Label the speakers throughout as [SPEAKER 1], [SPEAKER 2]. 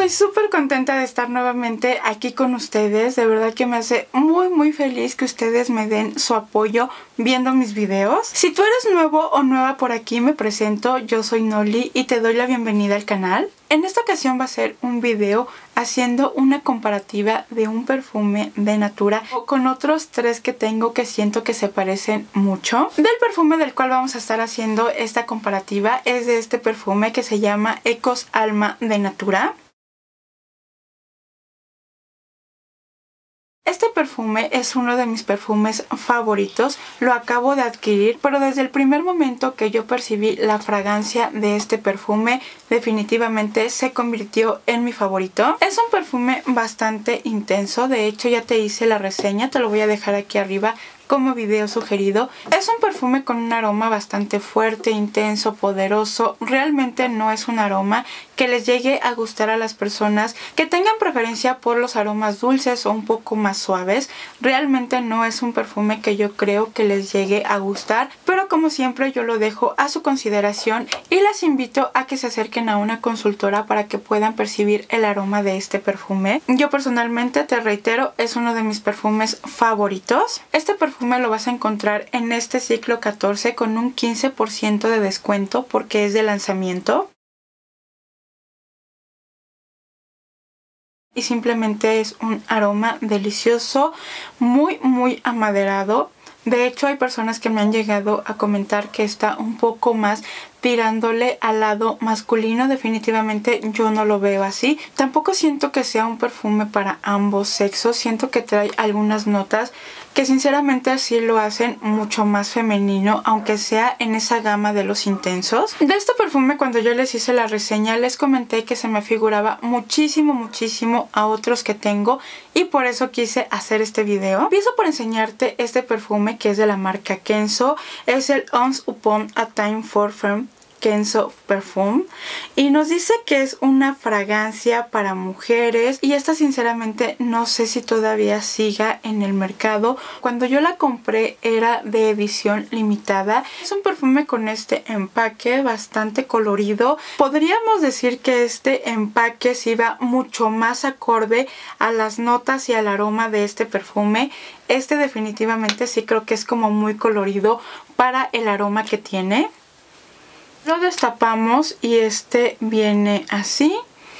[SPEAKER 1] Estoy súper contenta de estar nuevamente aquí con ustedes. De verdad que me hace muy feliz que ustedes me den su apoyo viendo mis videos. Si tú eres nuevo o nueva por aquí, me presento. Yo soy Noli y te doy la bienvenida al canal. En esta ocasión va a ser un video haciendo una comparativa de un perfume de Natura con otros tres que tengo que siento que se parecen mucho. Del perfume del cual vamos a estar haciendo esta comparativa es de este perfume que se llama Ecos Alma de Natura. Este perfume es uno de mis perfumes favoritos, lo acabo de adquirir, pero desde el primer momento que yo percibí la fragancia de este perfume, definitivamente se convirtió en mi favorito. Es un perfume bastante intenso, de hecho ya te hice la reseña, te lo voy a dejar aquí arriba como video sugerido. Es un perfume con un aroma bastante fuerte, intenso, poderoso. Realmente no es un aroma que les llegue a gustar a las personas que tengan preferencia por los aromas dulces o un poco más suaves. Realmente no es un perfume que yo creo que les llegue a gustar, pero como siempre yo lo dejo a su consideración y las invito a que se acerquen a una consultora para que puedan percibir el aroma de este perfume. Yo personalmente, te reitero, es uno de mis perfumes favoritos. Este perfume lo vas a encontrar en este ciclo 14 con un 15% de descuento porque es de lanzamiento. Y simplemente es un aroma delicioso, muy amaderado. De hecho hay personas que me han llegado a comentar que está un poco más tirándole al lado masculino. Definitivamente yo no lo veo así. Tampoco siento que sea un perfume para ambos sexos. Siento que trae algunas notas que sinceramente así lo hacen mucho más femenino, aunque sea en esa gama de los intensos. De este perfume, cuando yo les hice la reseña, les comenté que se me figuraba muchísimo a otros que tengo y por eso quise hacer este video. Empiezo por enseñarte este perfume que es de la marca Kenzo. Es el Once Upon a Time for Femme Kenzo Perfume y nos dice que es una fragancia para mujeres y esta sinceramente no sé si todavía siga en el mercado. Cuando yo la compré era de edición limitada. Es un perfume con este empaque bastante colorido. Podríamos decir que este empaque sí va mucho más acorde a las notas y al aroma de este perfume. Este definitivamente sí creo que es como muy colorido para el aroma que tiene. Lo destapamos y este viene así.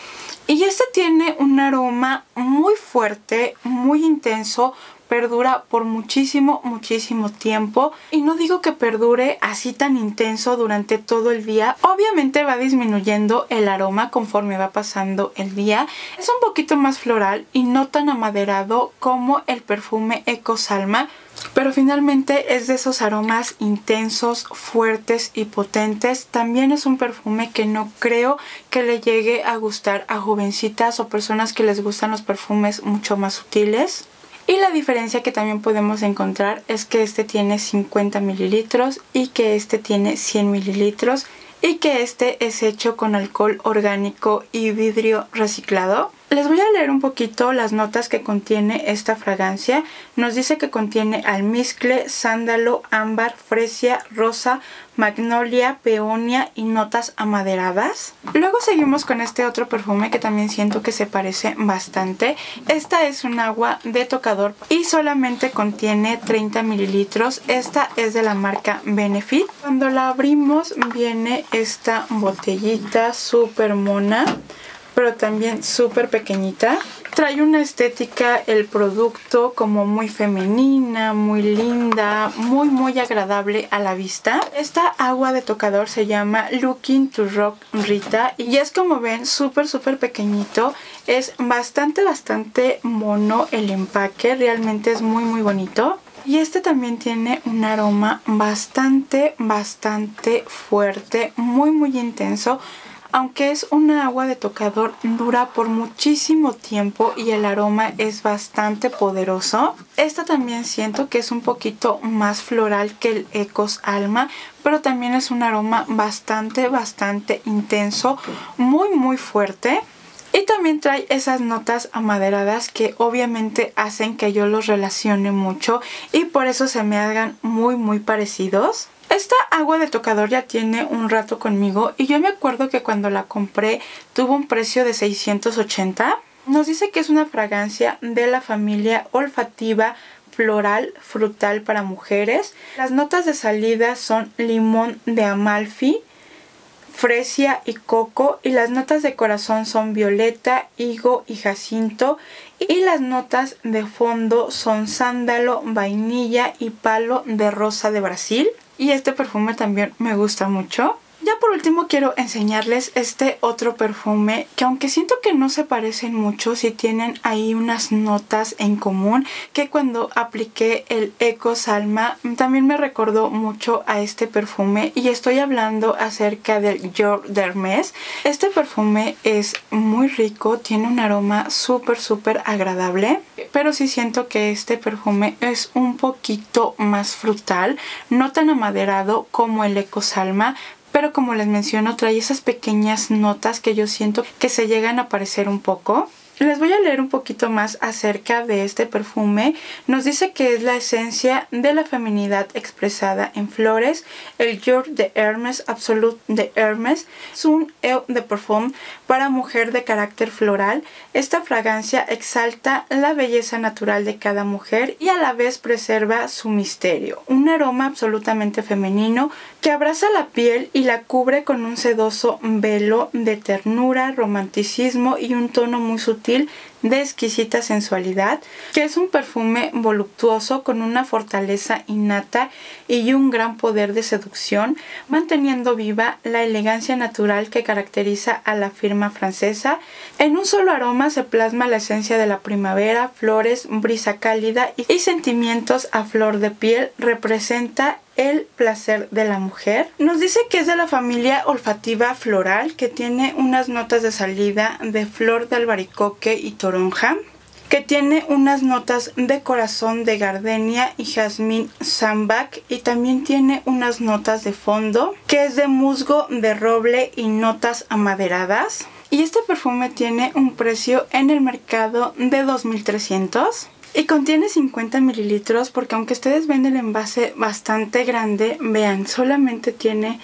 [SPEAKER 1] Y este tiene un aroma muy fuerte, muy intenso. Perdura por muchísimo tiempo. Y no digo que perdure así tan intenso durante todo el día. Obviamente va disminuyendo el aroma conforme va pasando el día. Es un poquito más floral y no tan amaderado como el perfume Ecos Alma. Pero finalmente es de esos aromas intensos, fuertes y potentes. También es un perfume que no creo que le llegue a gustar a jovencitas o personas que les gustan los perfumes mucho más sutiles. Y la diferencia que también podemos encontrar es que este tiene 50 mililitros y que este tiene 100 mililitros y que este es hecho con alcohol orgánico y vidrio reciclado. Les voy a leer un poquito las notas que contiene esta fragancia. Nos dice que contiene almizcle, sándalo, ámbar, fresia, rosa, magnolia, peonia y notas amaderadas. Luego seguimos con este otro perfume que también siento que se parece bastante. Esta es un agua de tocador y solamente contiene 30 mililitros. Esta es de la marca Benefit. Cuando la abrimos viene esta botellita súper mona, pero también súper pequeñita. Trae una estética el producto como muy femenina, muy linda, muy agradable a la vista. Esta agua de tocador se llama Looking to Rock Rita y es, como ven, súper pequeñito. Es bastante mono el empaque, realmente es muy bonito. Y este también tiene un aroma bastante fuerte, muy intenso. Aunque es una agua de tocador, dura por muchísimo tiempo y el aroma es bastante poderoso. Esta también siento que es un poquito más floral que el Ecos Alma, pero también es un aroma bastante intenso, muy fuerte. Y también trae esas notas amaderadas que obviamente hacen que yo los relacione mucho y por eso se me hagan muy parecidos. Esta agua de tocador ya tiene un rato conmigo y yo me acuerdo que cuando la compré tuvo un precio de 680. Nos dice que es una fragancia de la familia olfativa floral frutal para mujeres. Las notas de salida son limón de Amalfi, fresia y coco, y las notas de corazón son violeta, higo y jacinto, y las notas de fondo son sándalo, vainilla y palo de rosa de Brasil. Y este perfume también me gusta mucho. Ya por último quiero enseñarles este otro perfume que, aunque siento que no se parecen mucho, sí tienen ahí unas notas en común, que cuando apliqué el Eco Salma también me recordó mucho a este perfume, y estoy hablando acerca del Jour d'Hermès. Este perfume es muy rico, tiene un aroma súper agradable, pero sí siento que este perfume es un poquito más frutal, no tan amaderado como el Eco Salma, pero como les menciono, trae esas pequeñas notas que yo siento que se llegan a parecer un poco. Les voy a leer un poquito más acerca de este perfume. Nos dice que es la esencia de la feminidad expresada en flores. El Jour d'Hermès Absolute de Hermès es un eau de parfum para mujer de carácter floral. Esta fragancia exalta la belleza natural de cada mujer y a la vez preserva su misterio. Un aroma absolutamente femenino que abraza la piel y la cubre con un sedoso velo de ternura, romanticismo y un tono muy sutil de exquisita sensualidad, que es un perfume voluptuoso con una fortaleza innata y un gran poder de seducción, manteniendo viva la elegancia natural que caracteriza a la firma francesa. En un solo aroma se plasma la esencia de la primavera, flores, brisa cálida y sentimientos a flor de piel. Representa el placer de la mujer. Nos dice que es de la familia olfativa floral, que tiene unas notas de salida de flor de albaricoque y toronja, que tiene unas notas de corazón de gardenia y jazmín sambac, y también tiene unas notas de fondo que es de musgo de roble y notas amaderadas. Y este perfume tiene un precio en el mercado de 2.300. Y contiene 50 mililitros, porque aunque ustedes ven el envase bastante grande, vean, solamente tiene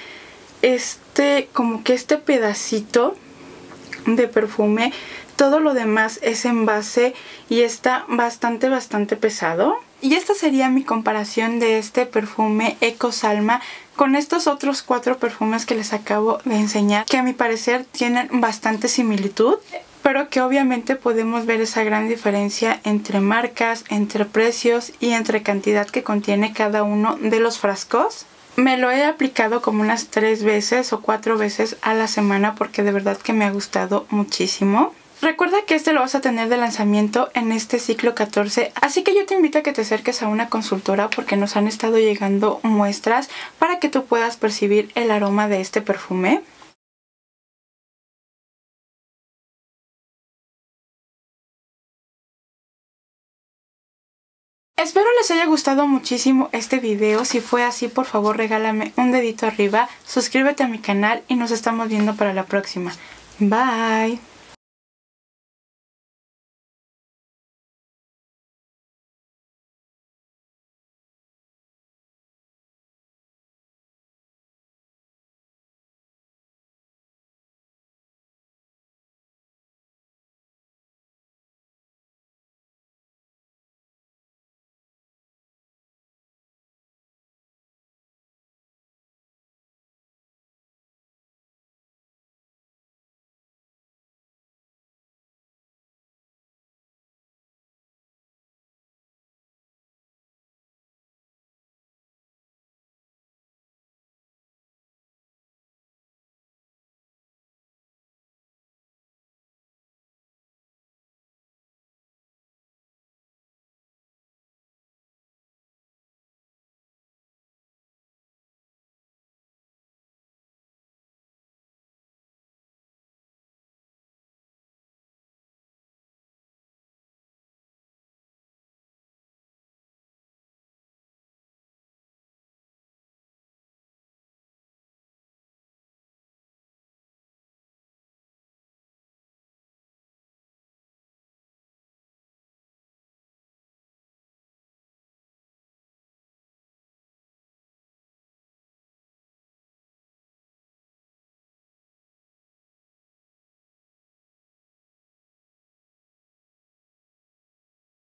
[SPEAKER 1] como que este pedacito de perfume. Todo lo demás es envase y está bastante pesado. Y esta sería mi comparación de este perfume Eco Salma con estos otros 4 perfumes que les acabo de enseñar, que a mi parecer tienen bastante similitud, pero que obviamente podemos ver esa gran diferencia entre marcas, entre precios y entre cantidad que contiene cada uno de los frascos. Me lo he aplicado como unas 3 veces o 4 veces a la semana, porque de verdad que me ha gustado muchísimo. Recuerda que este lo vas a tener de lanzamiento en este ciclo 14, así que yo te invito a que te acerques a una consultora, porque nos han estado llegando muestras para que tú puedas percibir el aroma de este perfume. Espero les haya gustado muchísimo este video. Si fue así, por favor regálame un dedito arriba, suscríbete a mi canal y nos estamos viendo para la próxima. Bye.